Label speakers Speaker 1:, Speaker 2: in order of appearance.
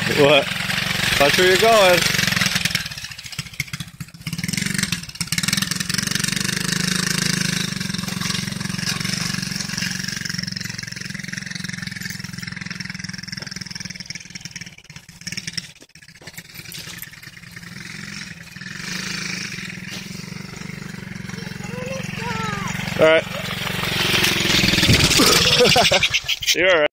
Speaker 1: What? Watch where you're going. All right. You're all right.